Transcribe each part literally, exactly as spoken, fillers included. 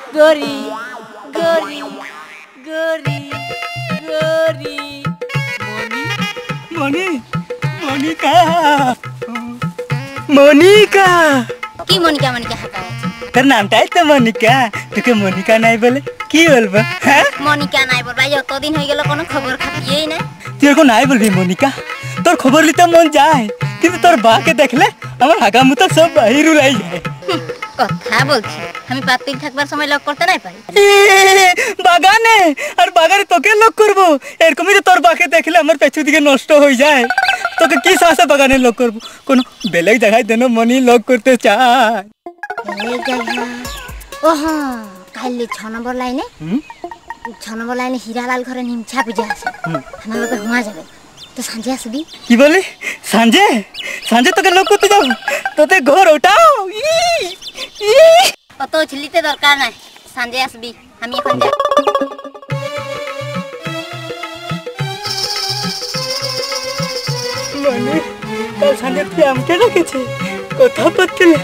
গরি গরি গরি গরি মনি মনি মনিকা মনিকা কি মনিকা মনিকা হাঁকা আছে? তোর নামটাই তো মনিকা, তোকে মনিকা নাই বলে কি বলবো? হ্যাঁ মনিকা নাই বলবা, যতদিন হয়ে গেল কোনো খবর খাতিয়েই নাই। তুই এখন নাই বলবি মনিকা, তোর খবর নিতে মন যায় কিন্তু তোর বাকে দেখলে আমার হাগা মুতা সব বাহির উড়াই যায়। কথা বলছি, আমি পাতিল থাকবার সময় লক করতে নাই পারি। বাগানে আর বাগানে তোকে লক করবো? এরকমই তো তোর বাকে দেখলে আমার পেছু দিকে নষ্ট হয়ে যায়। তোকে কি সাহসে বাগানে লক করবো? কোনো বেলেগ জায়গায় যেন মনি লক করতে চায়। বেলেগ জায়গা? ও হ্যাঁ, কাইলে ছ নম্বর লাইনে ছ নম্বর লাইনে হীরালাল ঘরে নিমছা পূজা আছে, আমার লোকে হুয়া যাবে। তো সাঁঝে আসবি? কি বলি? সাঁঝে? সাঁঝে তোকে লক করতে যাবো? তোদের ঘর ওটাও? অত ঝিলিতে দরকার নাই, সাঁঝে আসবি। আমি এখন যাই। মানে কাল সাঁঝে তুই আমাকে রেখেছে কথা বলছিলে?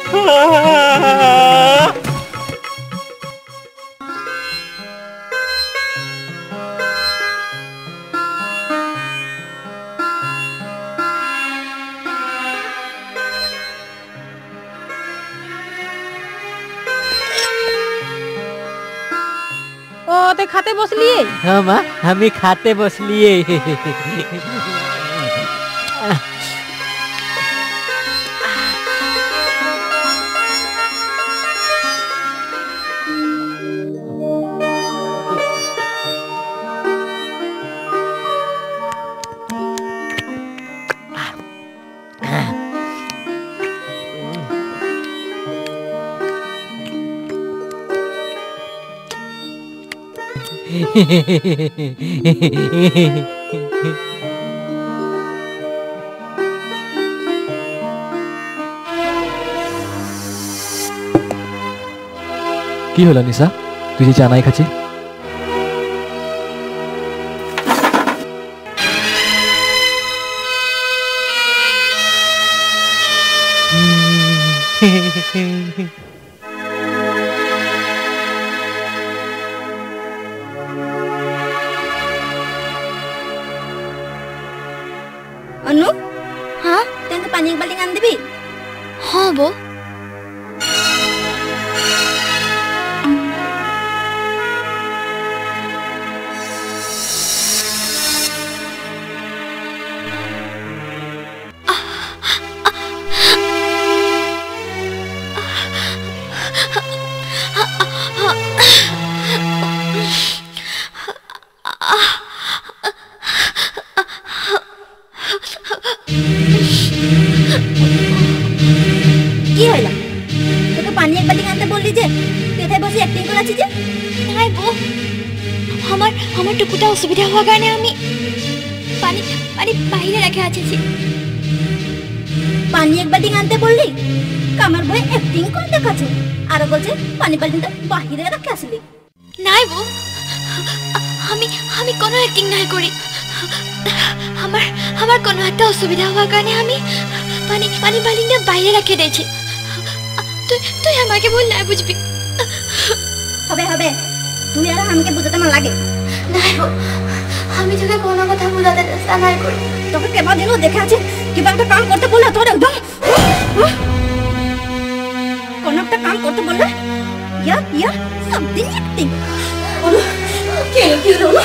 ও তে খাতে বসলি? हाँ माँ हमें खाते बस लिए। কি হলো নিশা, তুই যে চা নাই খাচ্ছিস? अनु हाँ तेन पानी एक बाल्टी आन देबी? हाँ बो। কি হইলা? তোকে পানি এক বালতি আনতে বললি যে তুই এখানে বসে অ্যাক্টিং করাছিস যে? নাই বো, আমার আমার টুকুটা অসুবিধা হওয়ার কারণে আমি পানি পানি বাইরে রেখে আছিছি। পানি এক বালতি আনতে বললি, কামার ভয়ে অ্যাক্টিং করে দেখাচ্ছে আর বলছে পানি বালতিটা বাইরে রেখে আসলি। নাই বো, আমি আমি কোনো অ্যাক্টিং নাই করি। আমার আমার কোনো একটা অসুবিধা হওয়ার কারণে আমি পানি পানি বালতিটা বাইরে রেখে দিয়েছি। তুই তুই আমাকে বল না বুঝবি? হবে হবে, তুই আর আমাকে বুঝাতে আমার লাগে নাই গো। আমি তোকে কোনো কথা বোঝাতে চেষ্টা নাই করি। তোকে কেবা দিনও দেখে আছে কিবা একটা কাম করতে বললে তোর একদম কোনো একটা কাম করতে বললে ইয়া ইয়া সব দিন অ্যাক্টিং। কে কে রোলো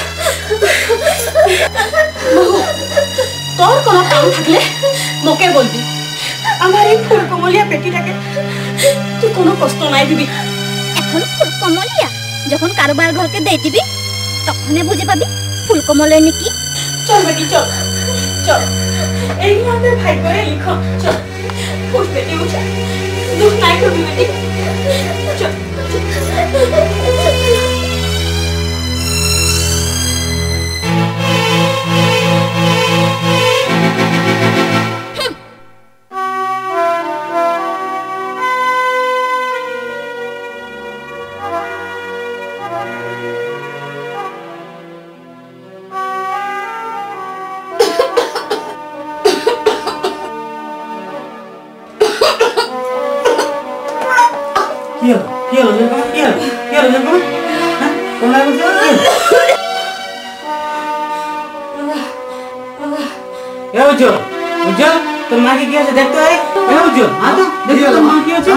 তোর কোনো কাম থাকলে মোকে বলবি। আমার এই ফুলকমলিয়া পেটিটাকে তুই কোনো কষ্ট নাই দিবি। এখন ফুলকমলিয়া যখন কারবার ঘরকে দিয়ে দিবি তখনই বুঝে পাবি ফুলকমলের নাকি। চল বেটি চল চল, এই আমাদের ভাই করে লিখো। চল ফুল পেটি উঠে দুঃখ নাই করবি বেটি। চল কি হলো? কি হলো তোর মা কি আছে দেখতো আরে এ উজ্জ্বল আ তো দেখো তোর মা কি আছে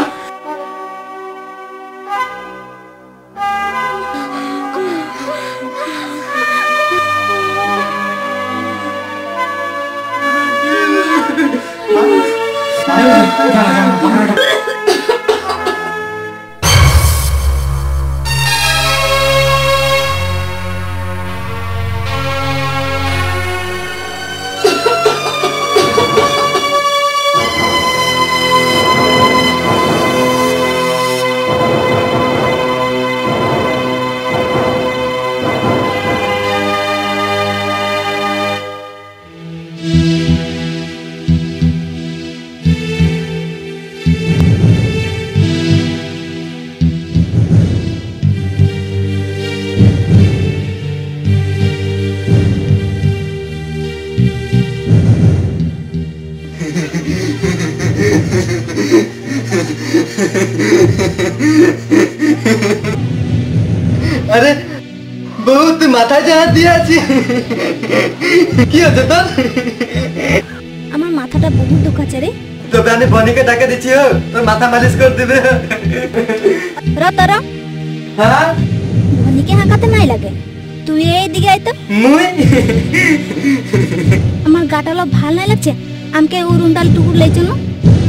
अरे बहुत माथा जहाँ दिया কি হচ্ছে তোর আমার মাথাটা বহুত দুখাচ্ছে রে তবে আমি বনিকে ডাকে দিচ্ছি ও তোর মাথা মালিশ করে দিবে রতর হ্যাঁ বনিকে হাঁকাতে নাই লাগে তুই এইদিকে আইতো মুই আমার গাটালো ভাল নাই লাগছে আমকে উরুন্ডাল টুকুর লাইছো না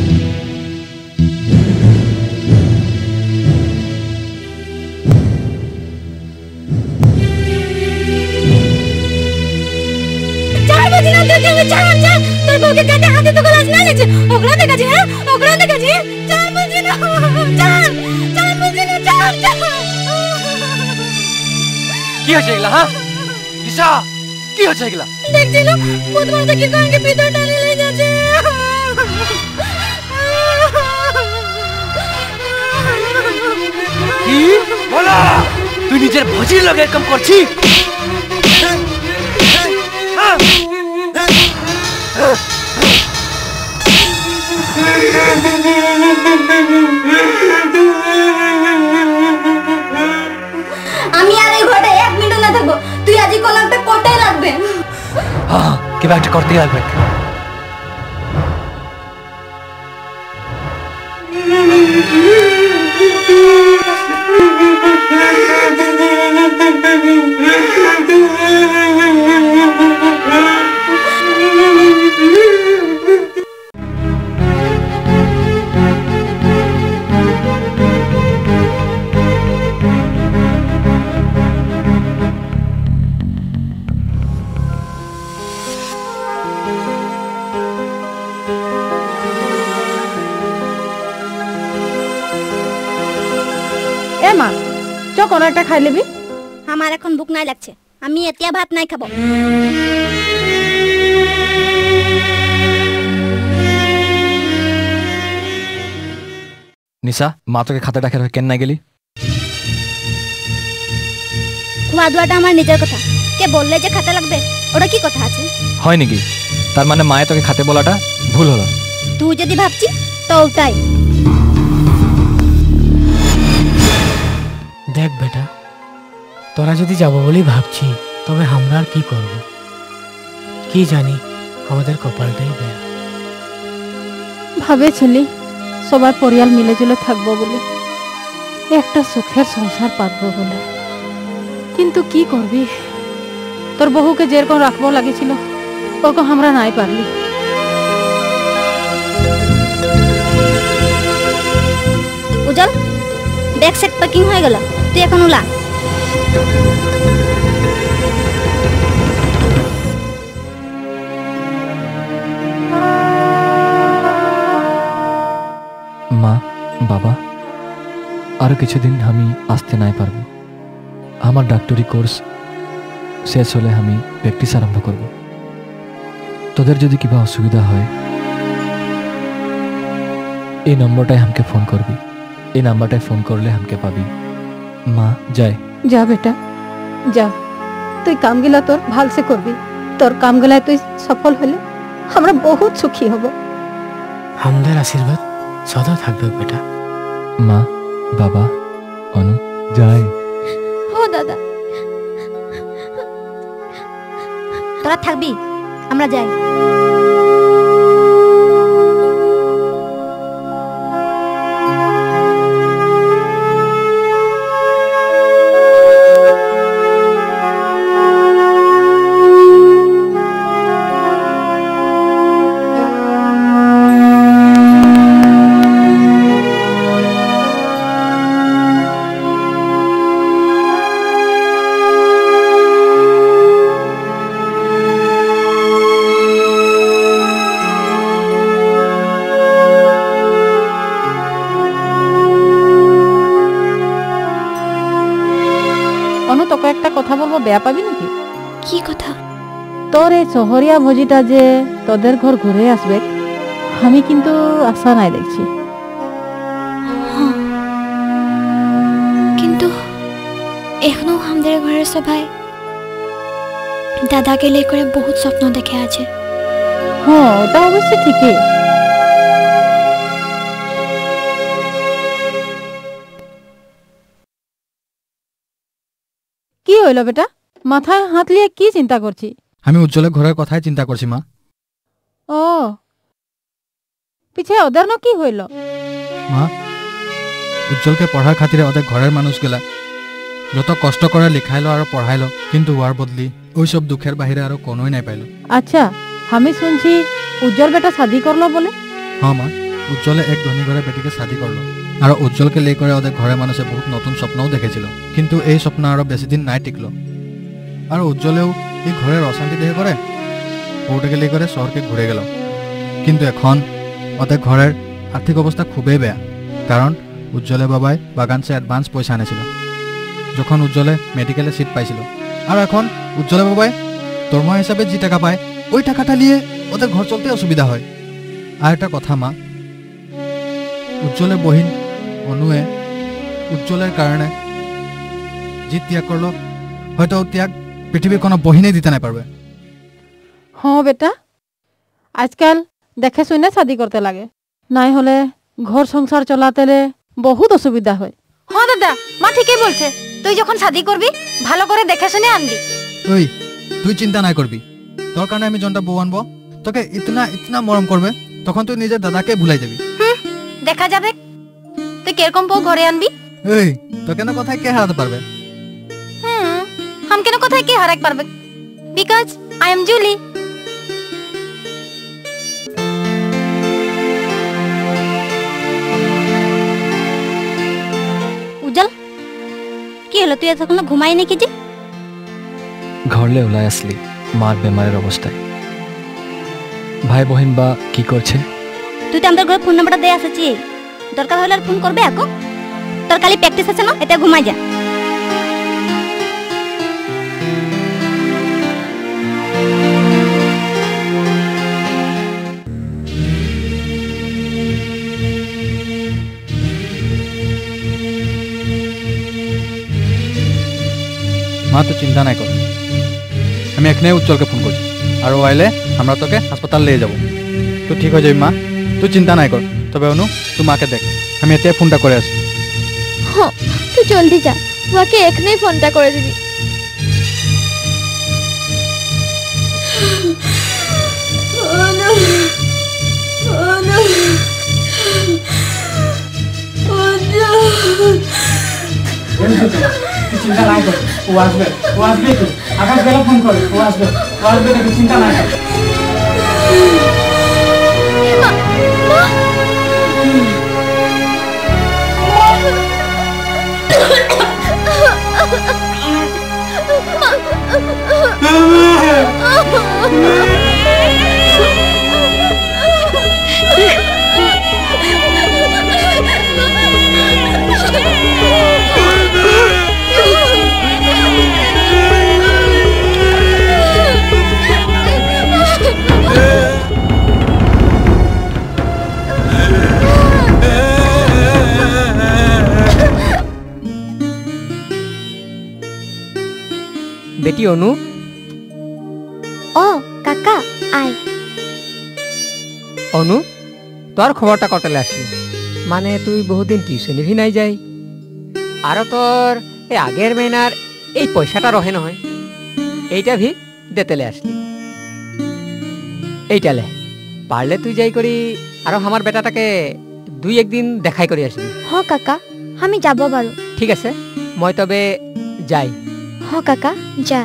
চার চার তোর বউকে কাটে হাতে তো গলাজ না লাগছে ওগুলো দেখা যায় হ্যাঁ ওগুলো দেখা যায় চার বুঝি না চার চার বুঝি না চার চার কি হচ্ছে এগুলা হ্যাঁ ঈশা কি হচ্ছে এগুলা দেখছি না বুধবার থেকে কানকে ভিতর টানে নিয়ে যাচ্ছে কি বলা তুই নিজের ভজির লগে এরকম করছিস আমি আর এই ঘরে এক মিনিট না থাকবো তুই আজই কোন একটা কোটাই লাগবে হ্যাঁ কিবা একটা করতে লাগবে এ মা চ কোন একটা খাই লিবি আমার এখন ভুক নাই লাগছে আমি এতিয়া ভাত নাই খাবো নিশা মা তোকে খাতে ডাকে কেন না গেলি খোয়া দোয়াটা আমার নিজের কথা কে বললে যে খাতে লাগবে ওটা কি কথা আছে হয় নাকি তার মানে মায়ে তোকে খাতে বলাটা ভুল হলো তুই যদি ভাবছি তো ওটাই দেখ বেটা তোরা যদি যাব বলি ভাবছি তবে আমরা আর কি করব কি জানি আমাদের কপালটাই বেয়া ভাবেছিলি সবাই পরিয়াল মিলে জুলে থাকবো বলে একটা সুখের সংসার পাতবো বলে কিন্তু কি করবি তোর বহুকে যেরকম রাখবো লাগেছিল ওরকম আমরা নাই পারলি উজ্জ্বল ব্যাগ সেট প্যাকিং হয়ে গেল তুই এখন উলা মা বাবা আরো কিছুদিন আমি আসতে নাই পারবো আমার ডাক্তারি কোর্স শেষ হলে আমি প্র্যাকটিস আরম্ভ করব তোদের যদি কিবা অসুবিধা হয় এই নম্বরটায় আমাকে ফোন করবি এই নাম্বারটায় ফোন করলে আমাকে পাবি মা যাই যা বেটা যা তুই কামগুলা তোর ভালসে করবি তোর কামগুলায় তুই সফল হলে আমরা বহুত সুখী হব আমাদের আশীর্বাদ সদা থাকবে বেটা মা বাবা অনু যাই ও দাদা তোরা থাকবি আমরা যাই অনু তোকে একটা কথা বলবো, বেয়া পাবি নাকি? কি কথা? তোর এই শহরিয়া ভোজিটা যে তোদের ঘর ঘুরে আসবে, আমি কিন্তু আশা নাই দেখছি। কিন্তু এখনো আমাদের ঘরের সবাই দাদাকে লে করে বহুত স্বপ্ন দেখে আছে। হ্যাঁ, ওটা অবশ্য ঠিকই। কি হইল বেটা, মাথায় হাত লিয়ে কি চিন্তা করছি? আমি উজ্জ্বলের ঘরের কথাই চিন্তা করছি মা। ও পিছে ওদের ন কি হইল? মা, উজ্জ্বলকে পঢ়ার খাতিরে ওদের ঘরের মানুষগুলা যত কষ্ট করে লিখাইলো আর পড়াইলো, কিন্তু ওর বদলি ওই সব দুঃখের বাহিরে আর কোনোই নাই পাইলো। আচ্ছা, আমি শুনছি উজ্জ্বল বেটা শাদি করলো বলে? হ্যাঁ মা, উজ্জ্বলে এক ধনী ঘরের বেটিকে শাদি করলো আর উজ্জ্বলকে লে করে ওদের ঘরের মানুষে বহুত নতুন স্বপ্নও দেখেছিল, কিন্তু এই স্বপ্ন আরো বেশি দিন নাই টিকলো। আর উজ্জ্বলেও এই ঘরের অশান্তি দেখে করে বউটাকে লে করে শহরকে ঘুরে গেল। কিন্তু এখন ওদের ঘরের আর্থিক অবস্থা খুবই বেয়া, কারণ উজ্জ্বলে বাবাই বাগান সে অ্যাডভান্স পয়সা আনেছিল যখন উজ্জ্বলে মেডিকেলে সিট পাইছিল। আর এখন উজ্জ্বলে বাবাই দরমা হিসাবে যে টাকা পায় ওই টাকাটা নিয়ে ওদের ঘর চলতে অসুবিধা হয়। আর একটা কথা মা, উজ্জ্বলের বহিন অনুয়ে উজ্জ্বলের কারণে যে ত্যাগ করলো, হয়তো ত্যাগ পৃথিবীর কোনো বহিনেই দিতে নাই পারবে। হ্যাঁ বেটা, আজকাল দেখে শুনে শাদি করতে লাগে, নাই হলে ঘর সংসার চলাতে বহুত অসুবিধা হয়। হ্যাঁ দাদা, মা ঠিকই বলছে। তুই যখন শাদি করবি ভালো করে দেখে শুনে আনবি। ওই তুই চিন্তা নাই করবি, তোর কারণে আমি জনটা বউ আনবো, তোকে ইতনা ইতনা মরম করবে, তখন তুই নিজের দাদাকে ভুলাই যাবি। হুম, দেখা যাবে তুই কিরকম বউ ঘরে আনবি। এই তো কেন কথায় কে হারাতে পারবে? হুম, হাম কেন কোথায় কে হারাতে পারবে? Because I am Julie. উজ্জ্বল, কি হলো? তুই এতক্ষণ ঘুমাই নাকি যে? ঘরলে ওলাই আসলি মার বেমারের অবস্থায়। ভাই বহিন বা কি করছে? তুই তো আমাদের ঘরে ফোন নাম্বারটা দিয়ে আসেছি, দরকার হলে আর ফোন করবে। এখন তোর কালি প্র্যাকটিস আছে না, এটা ঘুমাই যা। মা তুই চিন্তা নাই কর, আমি এখানে উজ্জ্বলকে ফোন করছি আর ও আইলে আমরা তোকে হাসপাতাল নিয়ে যাব। তুই ঠিক হয়ে যাবি মা, তুই চিন্তা নাই কর। তবে অনু, তুই মাকে দেখ, আমি এতে ফোনটা করে আসি। হ্যাঁ, তুই জলদি যা, ওকে এখনই ফোনটা করে দিবি। চিন্তা নাই কর, ও আসবে, ও আসবে। তো আকাশ গেলে ফোন করে, ও আসবে, ও আসবে, দেখো চিন্তা নাই কর। বেটি অনু। ও কাকা আয়। অনু, তোর খবরটা কতলে আসলি? মানে তুই বহুদিন টিউশনি ভি নাই যাই, আর তোর এই আগের মেনার এই পয়সাটা রহে নহয়, এইটা ভি দেতেলে আসলি। এইটালে পারলে তুই যাই করি আর আমার বেটাটাকে দুই একদিন দেখাই করে আসবি। হ কাকা, আমি যাব বারু। ঠিক আছে, মই তবে যাই। হ কাকা, যা।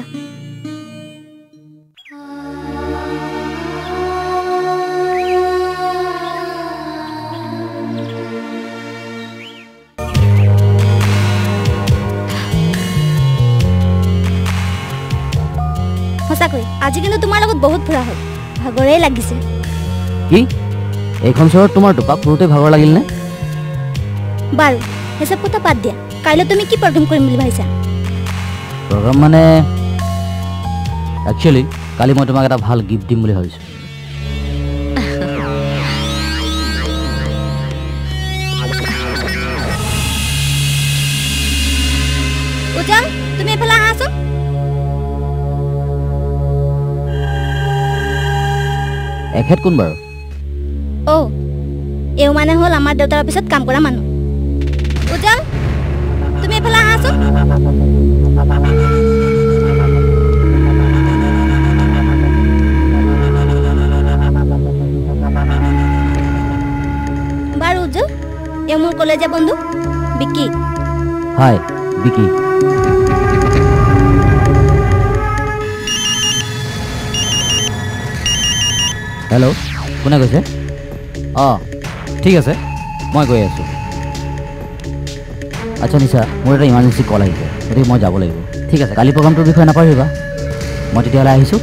সঁচাকৈ আজি কিন্তু তোমাৰ লগত বহুত ফুৰা হ'ল, ভাগৰেই লাগিছে। কি এইখন চহৰত তোমাৰ দুপাক ফুৰোতে ভাগৰ লাগিল নে? বাৰু হিচাপ কথা বাদ দিয়া, কাইলৈ তুমি কি প্ৰগ্ৰেম কৰিম বুলি ভাবিছা? প্ৰগ্ৰাম মানে একচুৱেলি কালি মই তোমাক এটা ভাল গিফ্ট দিম বুলি ভাবিছোঁ। উজাল তুমি এফালে আহাচোন। এখেত কোন বাৰু? অ এও মানে হ'ল আমাৰ দেউতাৰ অফিচত কাম কৰা মানুহ। উজাল তুমি এফালে আহাচোন। বাৰু উজ্জ্বল এও মোৰ কলেজীয়া বন্ধু বিকি। হাই বিকি। হেল্ল' কোনে কৈছে? অঁ ঠিক আছে মই গৈ আছোঁ। আচ্ছা নিশা মোৰ এটা ইমাৰ্জেঞ্চি কল আহিছে গতিকে মই যাব লাগিব। ঠিক আছে কালি প্ৰগ্ৰামটোৰ বিষয়ে নাপাহৰিবা। মই তেতিয়াহ'লে আহিছোঁ।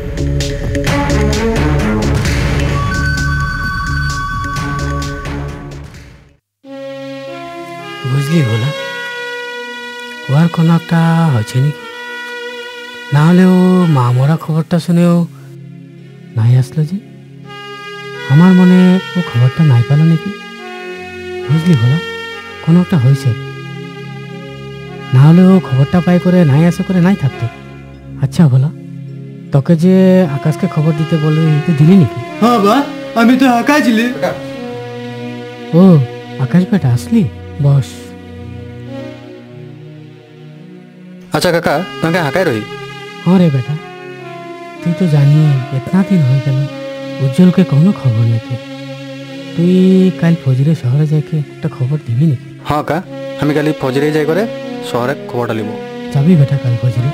বুঝলি ভোলা ওয়ার কোনো একটা হয়েছে নাকি? না হলেও মা মরা খবরটা শুনেও নাই আসলো যে। আমার মনে ও খবরটা নাই পেল নাকি? বুঝলি ভোলা কোনো একটা হয়েছে। না হলেও খবরটা পাই করে নাই আসে করে নাই থাকতো। আচ্ছা ভোলা তোকে যে আকাশকে খবর দিতে বললো তুই দিলি নাকি? হ্যাঁ বা আমি তো হাঁকাই ছিলি। ও আকাশ বেটা আসলি বস। আচ্ছা কাকা তোমাকে হাঁকাই রহি। हाँ रे बेटा তুই তো জানি इतना दिन हो गया उज्जवल के कोनो खबर नहीं के। তুই কাল ফজরে শহরে যাইকে একটা খবর দিবি নাকি? হ্যাঁ কা আমি কালি ফজরে যাই করে শহরে খবরটা লিব। যাবি বেটা কাল ফজরে?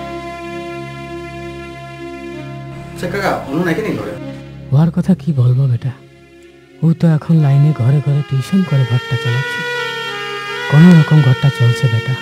আচ্ছা কাকা অনু নাকি নি ঘরে? ওর কথা কি বলবো বেটা ও তো এখন লাইনে ঘরে ঘরে টিউশন করে ঘরটা চালাচ্ছে। কোনো রকম ঘরটা চলছে বেটা।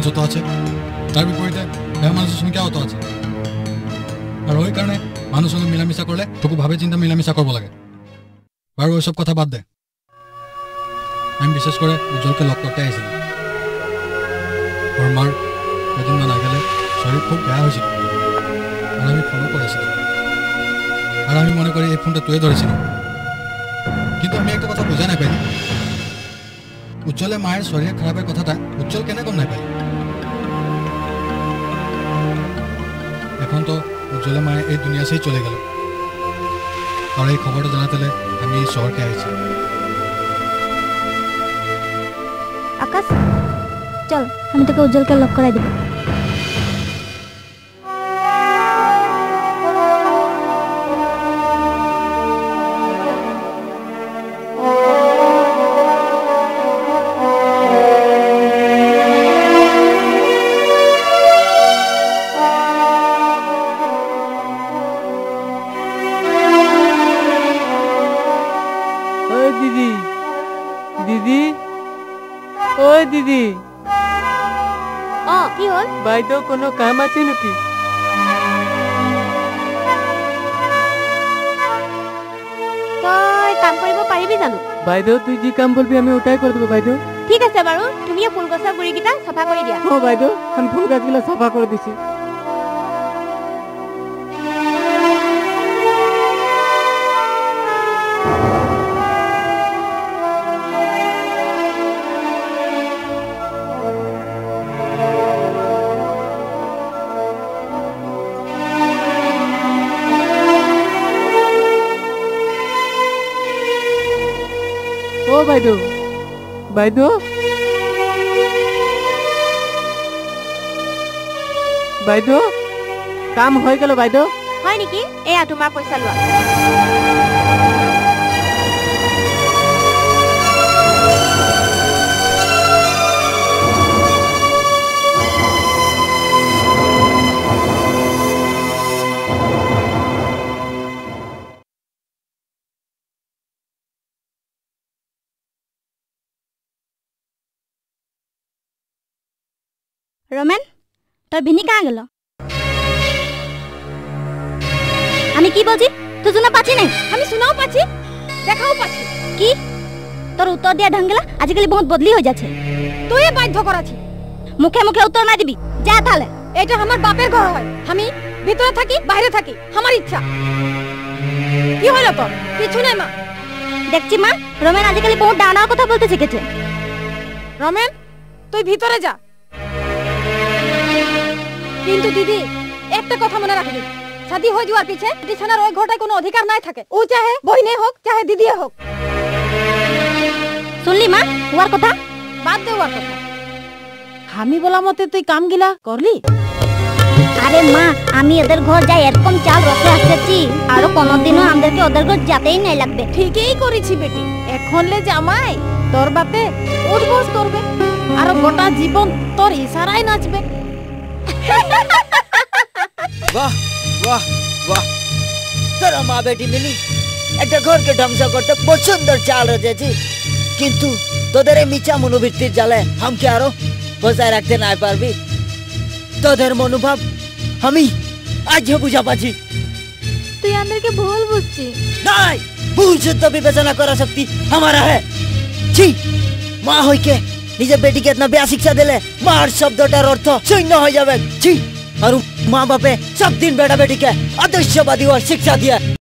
ভৱিষ্যত আছে, তাৰ বিপৰীতে বেয়া মানুহৰ সংখ্যাও আছে। আৰু ওই কাৰণে মানুহ সঙ্গে মিলামিশা করলে তোকে ভাবে চিন্তা মিলামিশা করব লাগে। বাৰু ওই সব কথা বাদ দে। আমি বিশেষ করে উজ্জ্বলকে লগ করতে আইছিলাম। ওর মার দুদিনমান আগেলে শরীর খুব বেয়া হয়েছিল আর আমি ফোনও করেছিলাম। আর আমি মনে করি এই ফোনটা তুই ধরেছিল, কিন্তু আমি একটা কথা বোঝা না পাই, উজ্জ্বলে মায়ের শরীর খারাপের কথাটা উজ্জ্বল কেন গম না পাই। এখন তো উজ্জ্বলে মায়ে এই দুনিয়া সেই চলে গেল, আর এই খবরটা জানাতে আমি এই শহরকে আইছি। আকাশ চল, আমি তোকে উজ্জ্বলকে লক করাই দেব। দিদি দিদি ওই দিদি, অ কি হল? বাইদেউ কোনো কাম আছে নাকি? তই কাম কৰিব পাৰিবি জানো? বাইদেউ তুই যি কাম বলবি আমি ওটাই করে দেবো বাইদেউ। ঠিক আছে বাৰু, তুমি ফুল গছৰ গুৰিকেইটা চাফা কৰি দিয়া। ও বাইদেউ আমি ফুল গাছগুলো সাফা করে দিছি। ও বাইদেউ বাইদেউ বাইদেউ কাম হয়ে গেল বাইদেউ। হয় নেকি? এয়া তোমাৰ পইচা লোৱা। রমেন, তোর ভিনি কাहाँ গেল? আমি কি বলছি তুই শুনা পাচ্ছি নাই? আমি শুনাও পাচ্ছি, দেখাও পাচ্ছি। কি তোর উত্তর দিয়া ঢং গেলা আজকাল বহুত বদলি হয়ে যাচ্ছে। তুই বাধ্য করাছি, মুখে মুখে উত্তর না দিবি। যা তাহলে। এটা আমার বাপের ঘর হয়, আমি ভিতরে থাকি বাইরে থাকি, আমার ইচ্ছা। কি হলো তোর? কিছু নাই মা। দেখছি মা, রমেন আজকাল বহুত ডানা কথা বলতে শিখেছে। রমেন তুই ভিতরে যা। কিন্তু দিদি একটা কথা মনে রাখবি, শাদি হয়ে যাওয়ার পিছে বিছানার ওই ঘরটায় কোনো অধিকার নাই থাকে। ও চাহে বইনে হোক চাহে দিদিয়ে হোক। শুনলি মা ওর কথা? বাদ দে ওর কথা। আমি বলা মতে তুই কাম গিলা করলি? আরে মা, আমি ওদের ঘর যাই এরকম চাল রসে আসতেছি, আর কোনোদিনও আমাদেরকে ওদের ঘর যেতেই নাই লাগবে। ঠিকই করেছি বেটি। এখনলে জামাই তোর বাপে উদ্বোস করবে, আর গোটা জীবন তোর ইশারায় নাচবে। वाह वाह वाह, তোরা মা বেটি মিলি একটা ঘরকে ধ্বংস করতে বহুত সুন্দর চাল রচেছি, কিন্তু তোদের এই মিছা মনোবৃত্তির জালে আমাকে আরো বজায় রাখতে না পারবি। তোদের মনোভাব আমি আজও বুঝা পাচ্ছি। তুই আমাদেরকে ভুল বুঝছিস। নাই, ভুল শুদ্ধ বিবেচনা করা শক্তি हमारा है। ছি, মা হইকে নিজের বেটিকে এতনা বেয়া শিক্ষা দিলে মার শব্দটার অর্থ শূন্য হয়ে যাবে। ছি, আর মা বাপে সব দিন বেটা বেটিকে আদর্শবাদী और शिक्षा दिया।